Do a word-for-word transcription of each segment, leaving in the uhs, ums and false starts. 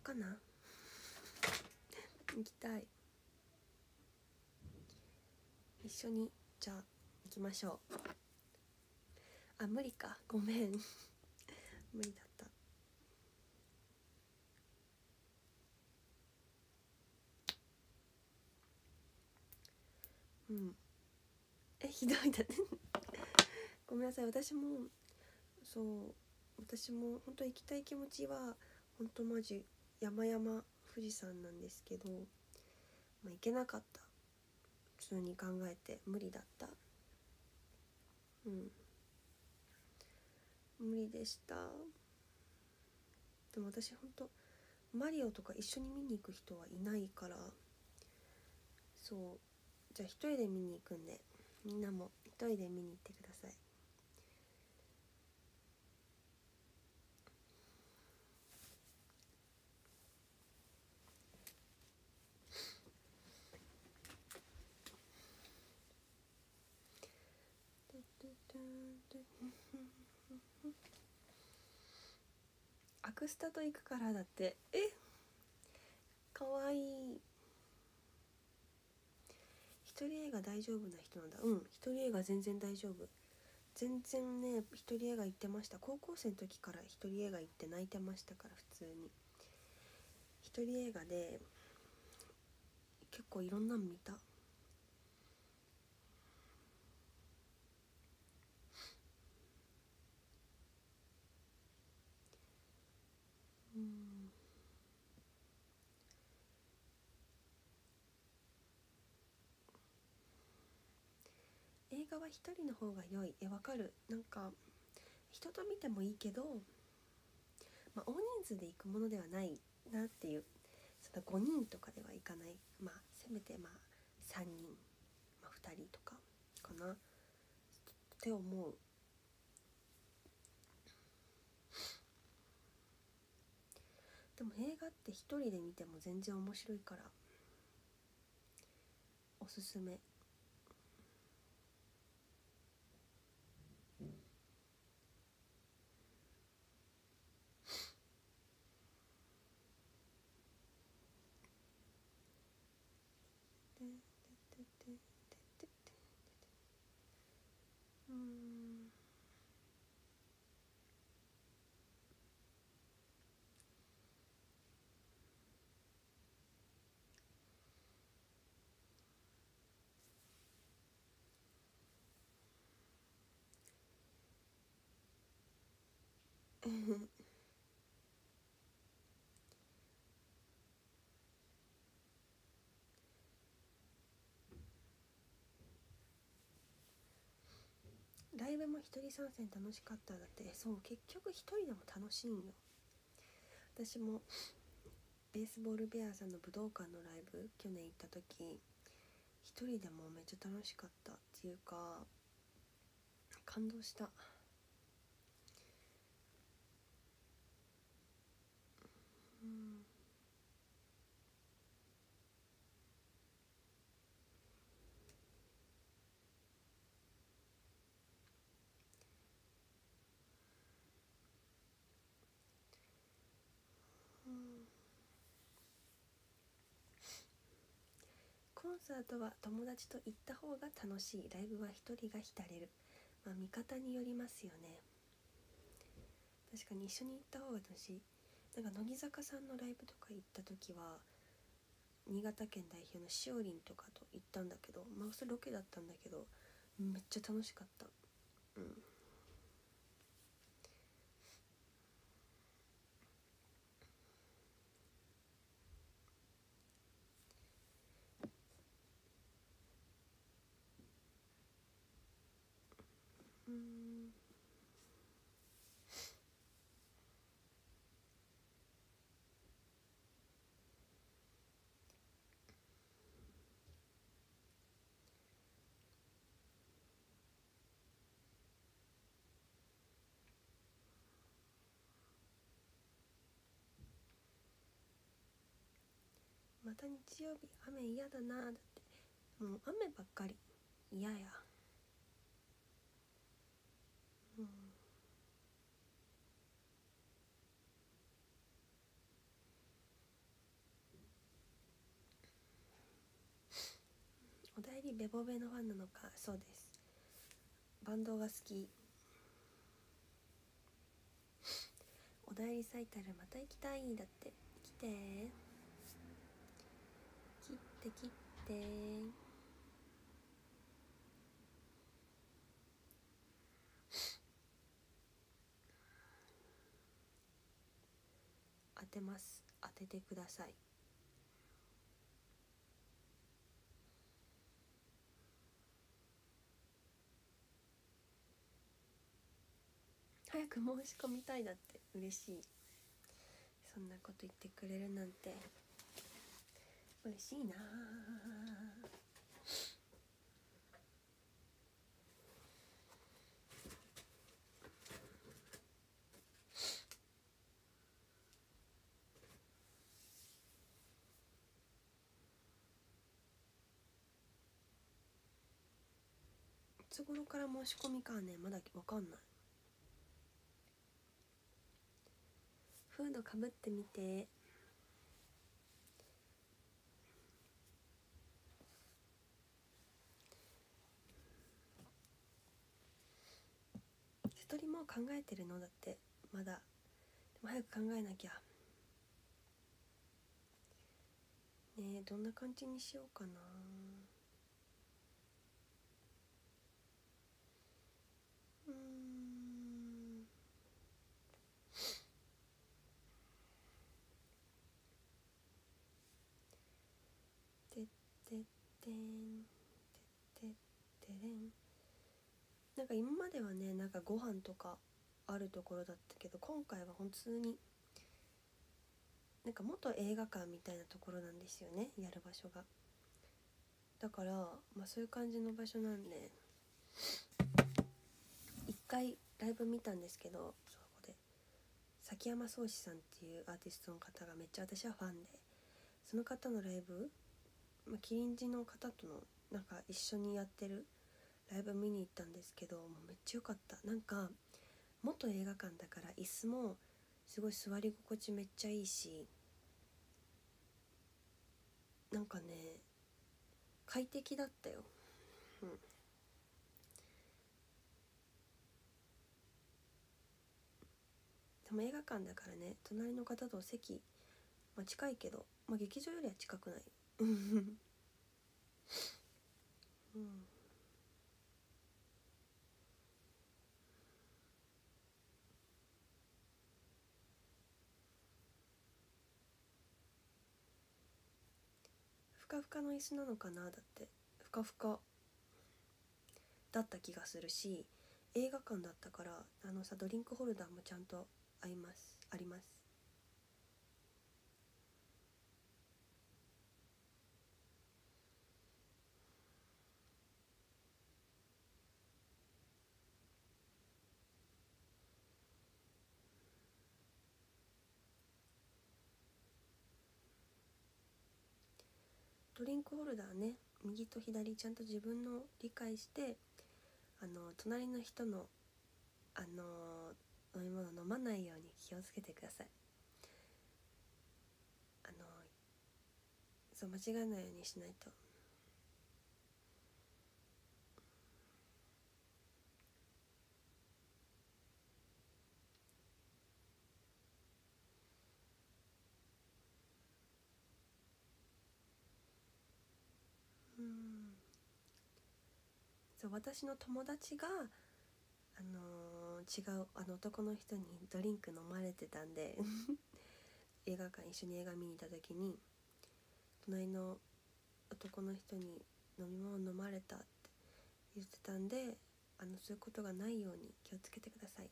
かな。行きたい。一緒にじゃあ行きましょう。あ、無理か、ごめん無理だった。うん、え、ひどいだねごめんなさい。私もそう私も本当行きたい気持ちは本当マジ山々富士山なんですけど、まあ、行けなかった。普通に考えて無理だった。うん無理でした。でも私本当マリオとか一緒に見に行く人はいないから、そうじゃあ一人で見に行くんで、みんなも一人で見に行ってください。アクスタと行くからだって。え、かわいい。一人映画大丈夫な人なんだ。うん、一人映画全然大丈夫。全然ね、一人映画行ってました。高校生の時から一人映画行って泣いてましたから。普通に一人映画で結構いろんなの見た。うん、映画は一人の方が良い。え、わかる。なんか人と見てもいいけど、まあ、大人数で行くものではないなっていう。そのごにんとかでは行かない。まあせめてまあさんにん、まあ、ふたりとかかなって思う。でも映画って一人で見ても全然面白いからおすすめ。うーんライブも一人参戦楽しかっただって。そう結局一人でも楽しいんよ。私もベースボールベアさんの武道館のライブ去年行った時一人でもめっちゃ楽しかったっていうか感動した。うんうんコンサートは友達と行った方が楽しい。ライブは一人が浸れる。まあ見方によりますよね。確かに一緒に行った方が楽しい。なんか乃木坂さんのライブとか行った時は新潟県代表のしおりんとかと行ったんだけど、まあそれロケだったんだけどめっちゃ楽しかった。うんうーんまた日曜日雨嫌だな。だってもう雨ばっかり嫌や。うん帰りベボベのファンなのか。そうです、バンドが好き。おだいリサイタルまた行きたい。だって来て、切って切って。当てます、当ててください。早く申し込みたい。だって嬉しい、そんなこと言ってくれるなんて嬉しいな。いつ頃から申し込みかね、まだわかんない。フードかぶってみて。一人も考えてるの。だってまだ。でも早く考えなきゃね。えどんな感じにしようかな。うーんてってってんてってってれん。なんか今まではね、なんかご飯とかあるところだったけど、今回は普通になんか元映画館みたいなところなんですよね、やる場所が。だから、まあ、そういう感じの場所なんで、一回ライブ見たんですけど、そこで崎山壮志さんっていうアーティストの方がめっちゃ私はファンで、その方のライブ、まあ、キリンジの方とのなんか一緒にやってるライブ見に行ったんですけど、もうめっちゃ良かった。なんか元映画館だから椅子もすごい座り心地めっちゃいいし、なんかね快適だったよ。うん。でも映画館だからね、隣の方と席、まあ、近いけど、まあ、劇場よりは近くない。うん。ふかふかの椅子なのかな。だってふかふかだった気がするし、映画館だったから、あのさ、ドリンクホルダーもちゃんとありますあります。ドリンクホルダーね、右と左ちゃんと自分の理解して、あの隣の人のあの飲み物飲まないように気をつけてください。あのそう間違えないようにしないと。うん。そう私の友達があのー、違うあの男の人にドリンク飲まれてたんで映画館一緒に映画見に行った時に、隣の男の人に飲み物飲まれたって言ってたんで、あのそういうことがないように気をつけてください。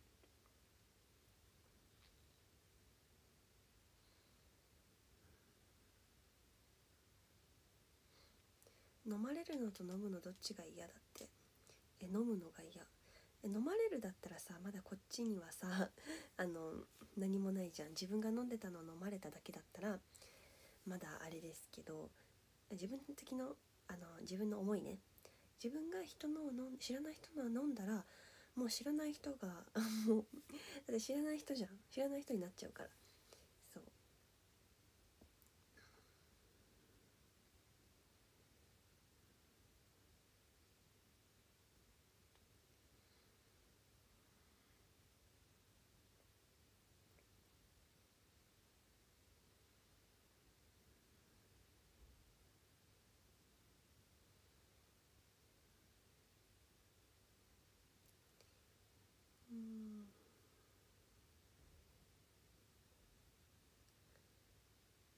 飲まれるのと飲むのどっちが嫌だって。え飲むのが嫌。え飲まれるだったらさ、まだこっちにはさあの何もないじゃん。自分が飲んでたのを飲まれただけだったらまだあれですけど、自分的のあの自分の思いね、自分が人のを飲ん知らない人のを飲んだら、もう知らない人がもうだって知らない人じゃん、知らない人になっちゃうから。そう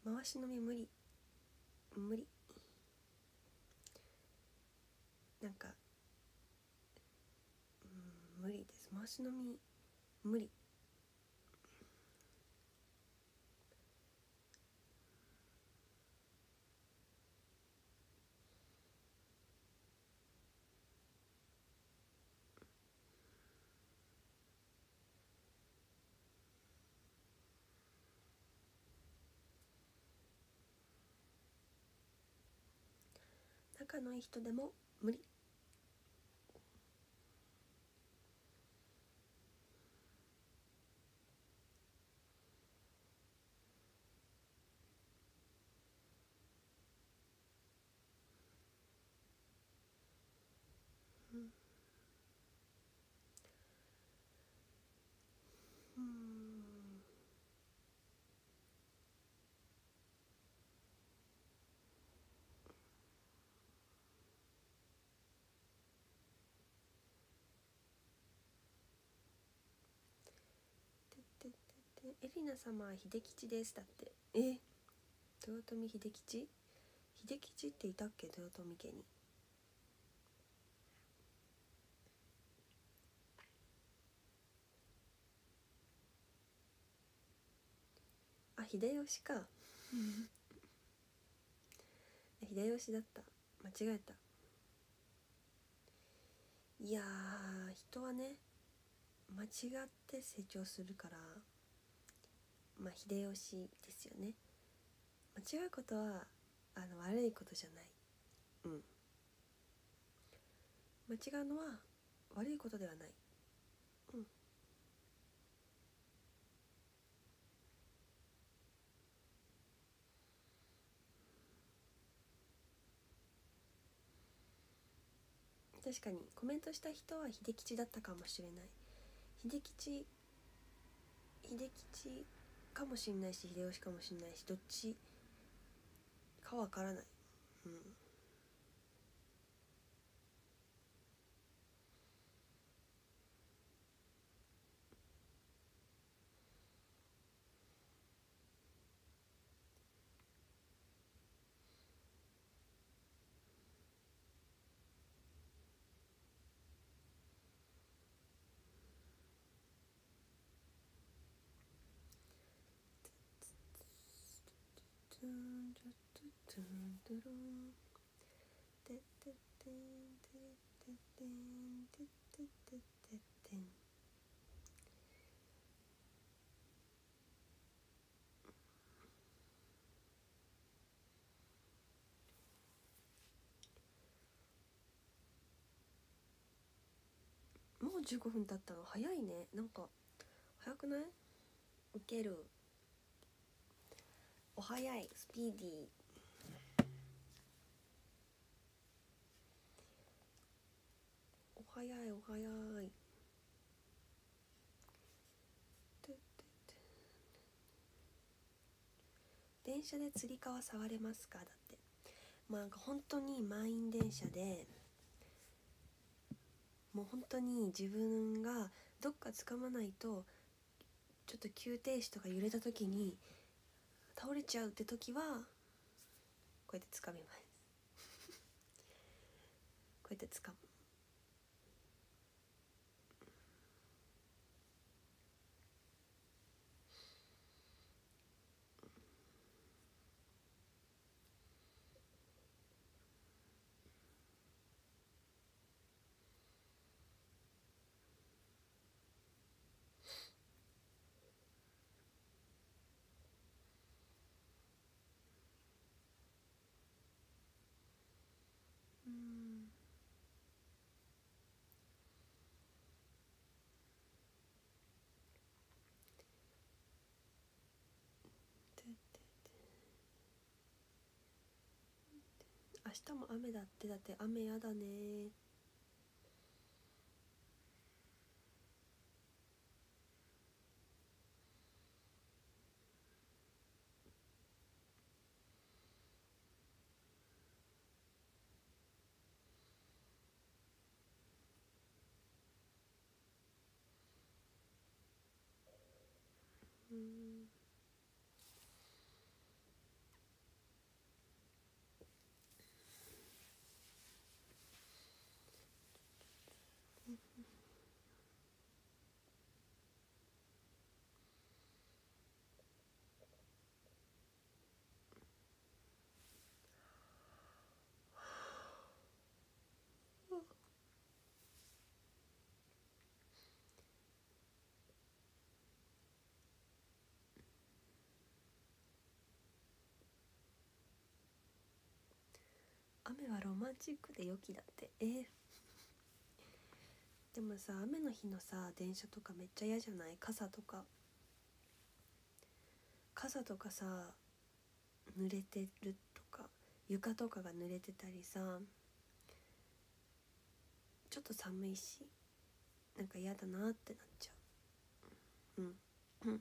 回し飲み無理無理なんかうん無理です。回し飲み無理。仲のいい人でも無理。うんうんてってってってエリナ様は秀吉ですだって。え豊臣秀吉秀吉っていたっけ豊臣家に。あ秀吉か秀吉だった。間違えた。いやー人はね間違って成長するから、まあ秀吉ですよね。間違うことはあの悪いことじゃない。うん間違うのは悪いことではない。うん確かにコメントした人は秀吉だったかもしれない。秀吉秀吉かもしれないし秀吉かもしれないし、どっちかわからない。うんトゥントゥトゥントゥルンテッテッテンテッテッテンテッテッテッテッテン。もうじゅうごふん経ったの早いね。なんか早くない？ウケる。お早いスピーディー。お早いお早い。電車でつり革触れますかだって。まあなんか本当に満員電車でもう本当に自分がどっか掴まないとちょっと急停止とか揺れた時に倒れちゃうって時はこうやって掴みますこうやって掴む。うん明日も雨だって。だって雨やだね。うん雨はロマンチックで良きだって。えー、でもさ、雨の日のさ電車とかめっちゃ嫌じゃない？傘とか傘とかさ濡れてるとか、床とかが濡れてたりさ、ちょっと寒いしなんか嫌だなってなっちゃう。うんうん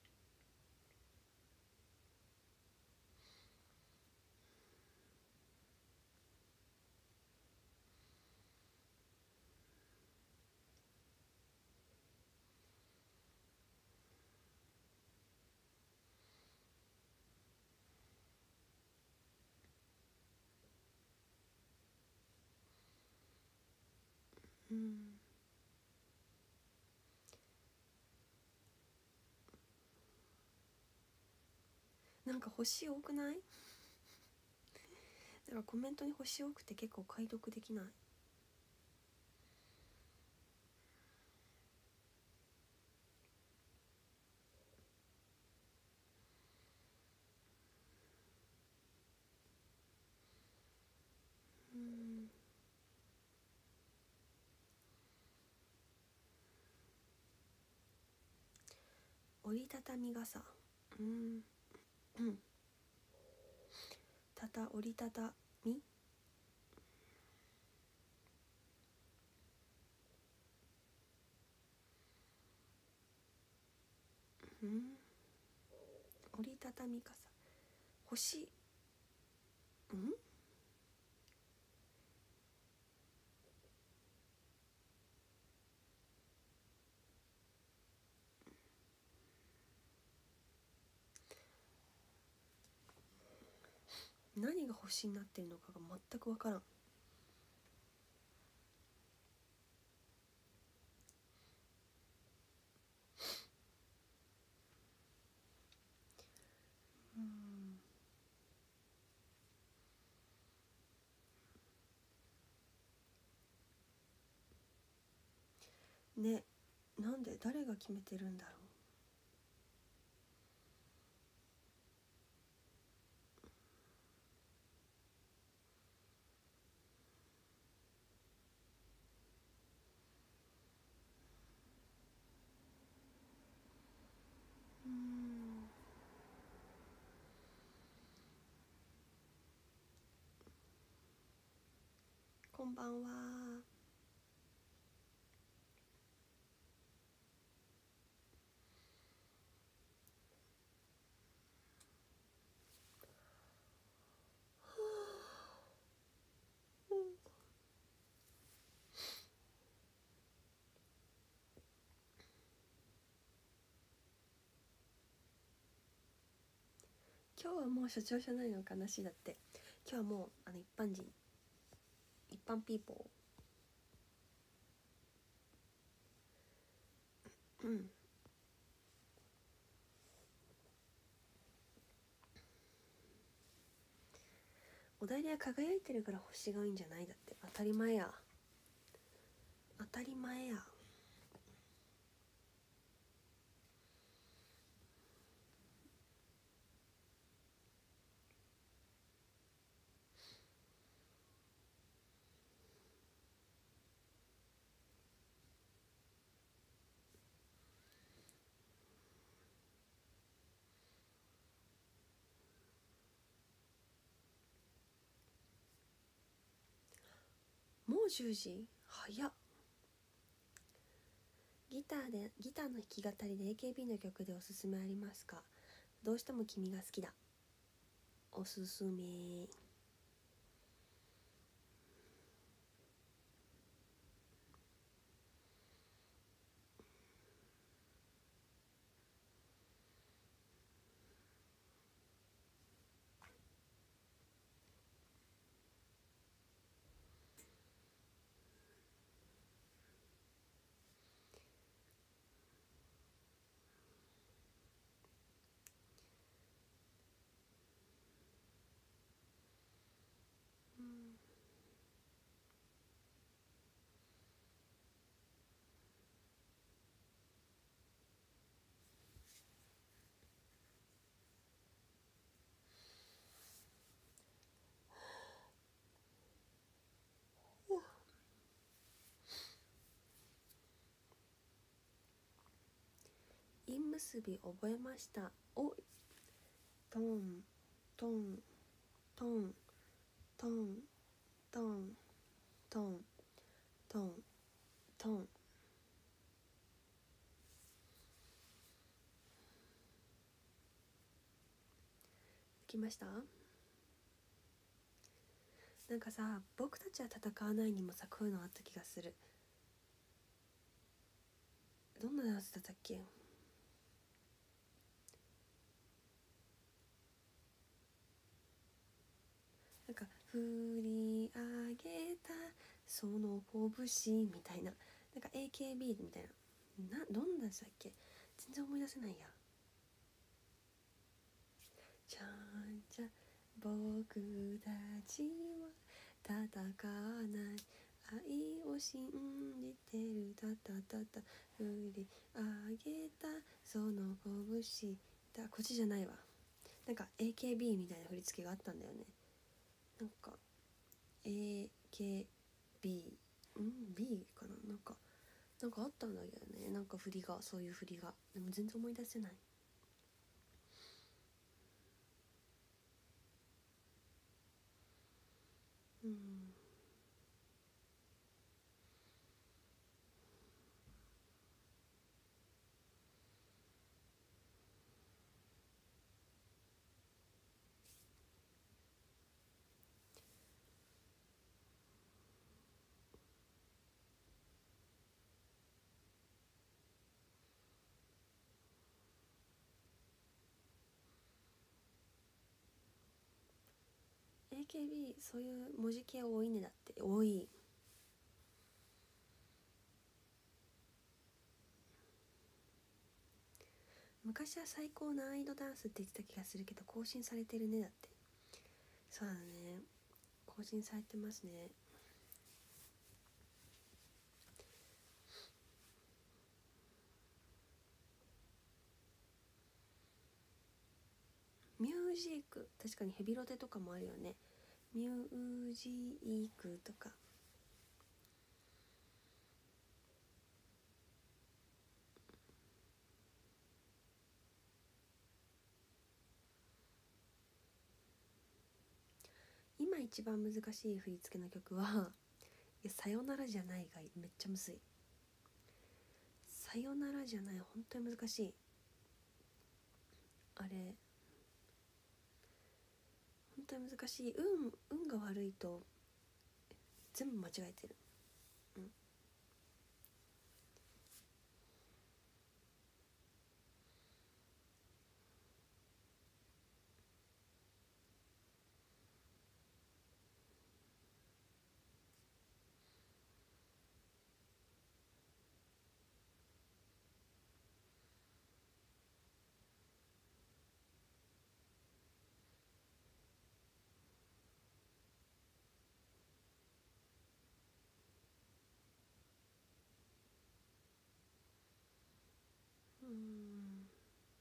うん。なんか星多くない？だからコメントに星多くて結構解読できない。うん。折りたたみ傘。うんうん。たた折りたたみ。うん。折りたたみ傘。星。うん何が星になってるのかが全く分からん。うんね、なんで誰が決めてるんだろう。うん。こんばんは。今日はもう所長じゃないのかなしだって。今日はもうあの一般人、一般ピーポー。うん。お題で輝いてるから星が多いんじゃない？だって当たり前や。当たり前や。もうじゅうじ？早っ。ギターでギターの弾き語りで エーケービー の曲でおすすめありますか？どうしても君が好きだ。おすすめ。 韻結び覚えました。お、トントントントントントントントン。できました？なんかさ、僕たちは戦わないにもさ、こういうのあった気がする。どんなやつだったっけ？なんか振り上げたその拳みたいな、なんか エーケービー みたいな、な、どんなやつだっけ？全然思い出せないや。ちゃんちゃん僕たちは戦わない、愛を信じてる、たたたた振り上げたその拳だ。こっちじゃないわ。なんか エーケービー みたいな振り付けがあったんだよね。なんか エーケービー、 うん B かな、なんかなんかあったんだけどね、なんか振りが、そういう振りが。でも全然思い出せない。うん。エーケービー そういう文字系多いね。だって多い。昔は最高難易度ダンスって言ってた気がするけど、更新されてるね。だって。そうだね、更新されてますね。ミュージック、確かにヘビロテとかもあるよね。ミュージックとか。今一番難しい振り付けの曲は、いやさよならじゃないがめっちゃむずい。さよならじゃない、本当に難しい。あれ本当に難しい。運運が悪いと全部間違えてる。うん。うーん。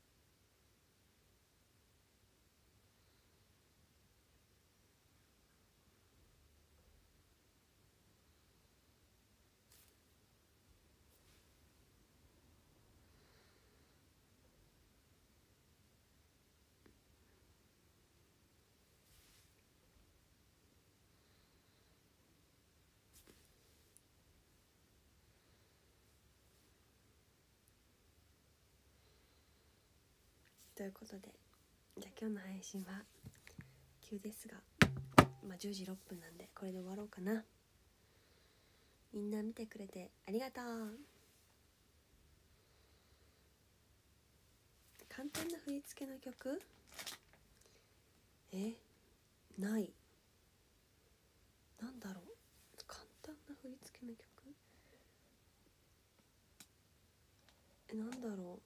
ということで、じゃあ今日の配信は急ですが、まあじゅうじろっぷんなんでこれで終わろうかな。みんな見てくれてありがとう。簡単な振り付けの曲、えない。なんだろう、簡単な振り付けの曲、えなんだろ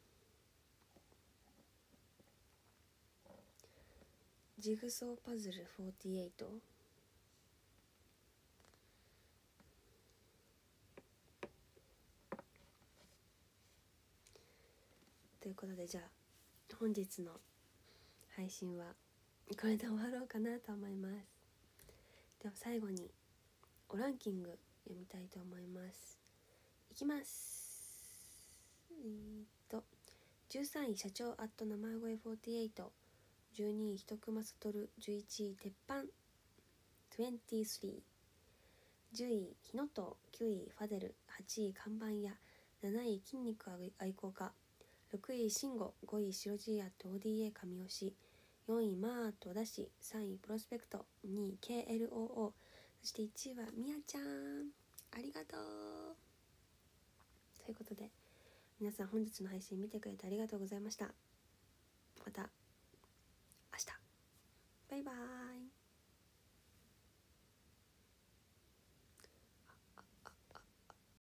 う。ジグソーパズルフォーティーエイトということで、じゃあ本日の配信はこれで終わろうかなと思います。では最後におランキング読みたいと思います。いきます。えー、っとじゅうさんい社長アット名前声フォーティエイト、じゅうにい一熊悟、じゅういちい鉄板にじゅうさん、じゅうい日野と、きゅういファデル、はちい看板屋、なない筋肉愛好家、ろくい慎吾、ごい白 G アット オーディーエー 神吉、よんいマートだし、さんいプロスペクト、にい ケーエルオーオー、そしていちいはみやちゃん、ありがとう。ということで皆さん本日の配信見てくれてありがとうございました。また明日、バイバーイ。